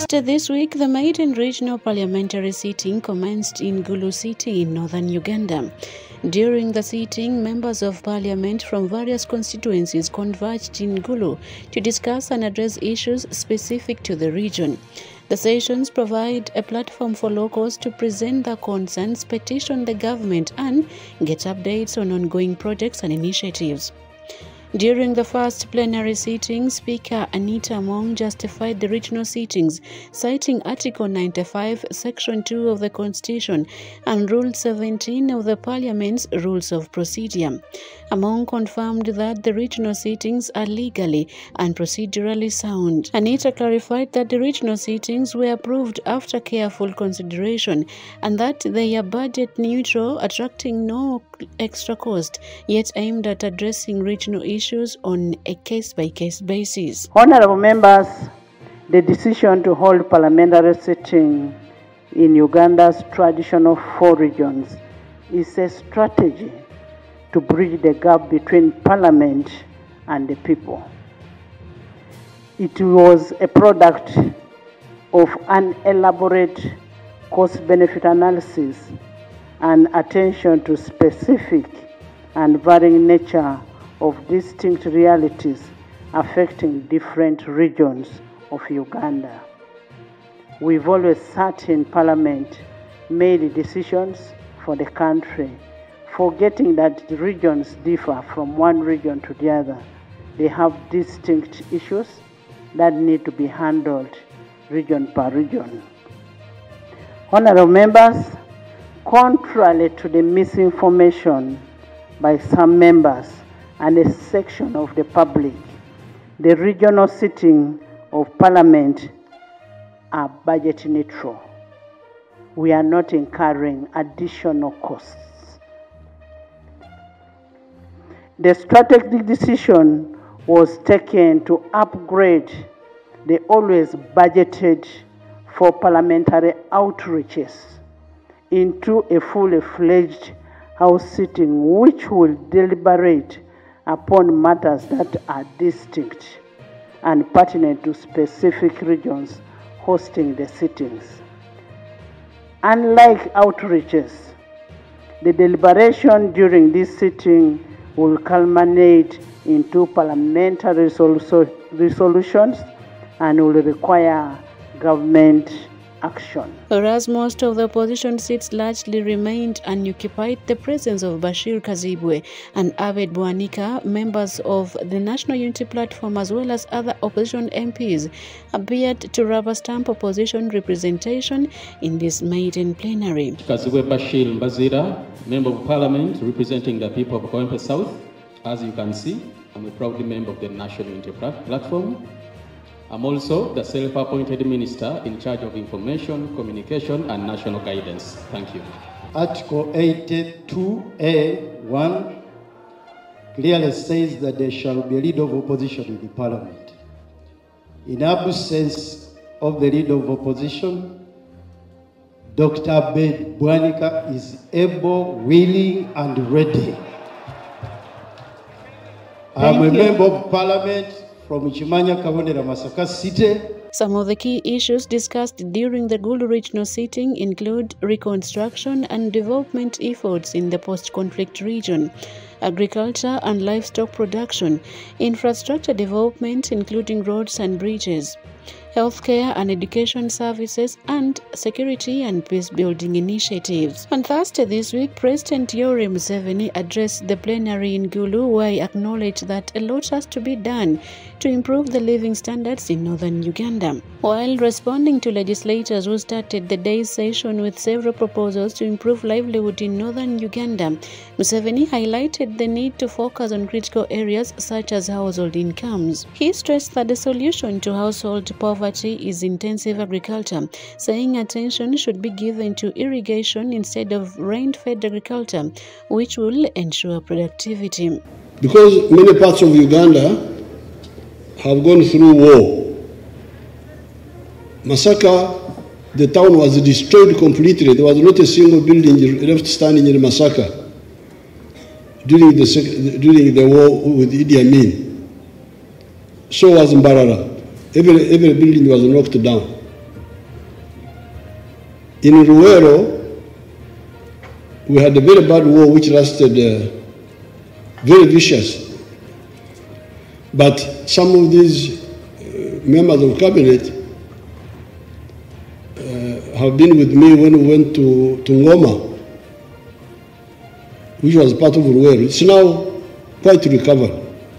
Thursday this week, the maiden regional parliamentary sitting commenced in Gulu City in northern Uganda. During the sitting, members of parliament from various constituencies converged in Gulu to discuss and address issues specific to the region. The sessions provide a platform for locals to present their concerns, petition the government, and get updates on ongoing projects and initiatives. During the first plenary sitting, Speaker Anita Among justified the regional sittings, citing Article 95, Section 2 of the Constitution and Rule 17 of the Parliament's Rules of Procedure. Among confirmed that the regional sittings are legally and procedurally sound. Anita clarified that the regional sittings were approved after careful consideration and that they are budget neutral, attracting no extra cost, yet aimed at addressing regional issues on a case-by-case basis. Honorable members, the decision to hold parliamentary sitting in Uganda's traditional 4 regions is a strategy to bridge the gap between parliament and the people. It was a product of an elaborate cost-benefit analysis and attention to specific and varying nature of distinct realities affecting different regions of Uganda. We've always sat in Parliament, made decisions for the country, forgetting that the regions differ from one region to the other. They have distinct issues that need to be handled region per region. Honorable members, contrary to the misinformation by some members and a section of the public, the regional sitting of Parliament are budget neutral. We are not incurring additional costs. The strategic decision was taken to upgrade the always budgeted for parliamentary outreaches into a fully fledged house sitting which will deliberate upon matters that are distinct and pertinent to specific regions hosting the sittings. Unlike outreaches, the deliberation during this sitting will culminate into parliamentary resolutions and will require government action. Whereas most of the opposition seats largely remained unoccupied, the presence of Bashir Kazibwe and Abed Bwanika, members of the National Unity Platform as well as other opposition MPs, appeared to rubber stamp opposition representation in this maiden plenary. Kazibwe Bashir Mbazira, Member of Parliament representing the people of Kawempe South. As you can see, I'm a proud member of the National Unity Platform. I'm also the self-appointed minister in charge of information, communication, and national guidance. Thank you. Article 82A(1) clearly says that there shall be a leader of opposition in the parliament. In absence of the leader of opposition, Dr. Abed Bwanika is able, willing, and ready. I'm a member of parliament from Chimanya Kabonera Masaka City. Some of the key issues discussed during the Gulu regional sitting include reconstruction and development efforts in the post-conflict region, agriculture and livestock production, infrastructure development including roads and bridges, healthcare and education services, and security and peace-building initiatives. On Thursday this week, President Yoweri Museveni addressed the plenary in Gulu, where he acknowledged that a lot has to be done to improve the living standards in northern Uganda. While responding to legislators who started the day's session with several proposals to improve livelihood in northern Uganda, Museveni highlighted the need to focus on critical areas such as household incomes. He stressed that the solution to household poverty is intensive agriculture, saying attention should be given to irrigation instead of rain-fed agriculture, which will ensure productivity. Because many parts of Uganda have gone through war. Masaka, the town was destroyed completely. There was not a single building left standing in Masaka during the war with Idi Amin. So was Mbarara. Every building was knocked down. In Ruero, we had a very bad war which lasted very vicious. But some of these members of cabinet have been with me when we went to Ngoma, which was part of Ruero. It's now quite recovered.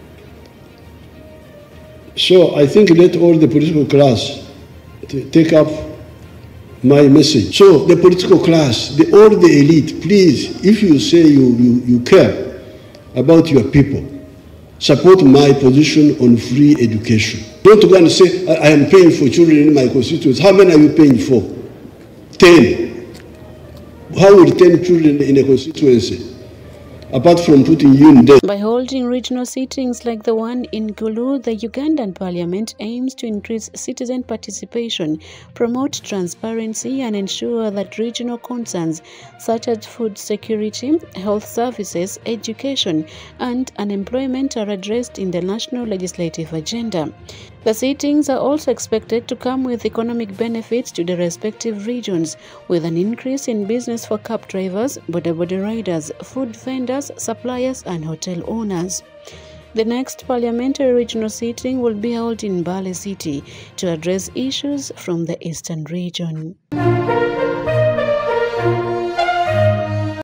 So I think let all the political class take up my message. So the political class, all the elite, please, if you say you care about your people, support my position on free education. Don't go and say, I am paying for children in my constituency. How many are you paying for? 10. How will 10 children in a constituency, apart from putting you in debt? By holding regional sittings like the one in Gulu, the Ugandan parliament aims to increase citizen participation, promote transparency, and ensure that regional concerns such as food security, health services, education, and unemployment are addressed in the national legislative agenda. The sittings are also expected to come with economic benefits to the respective regions, with an increase in business for cab drivers, boda riders, food vendors, suppliers, and hotel owners. The next parliamentary regional sitting will be held in Mbale City to address issues from the eastern region.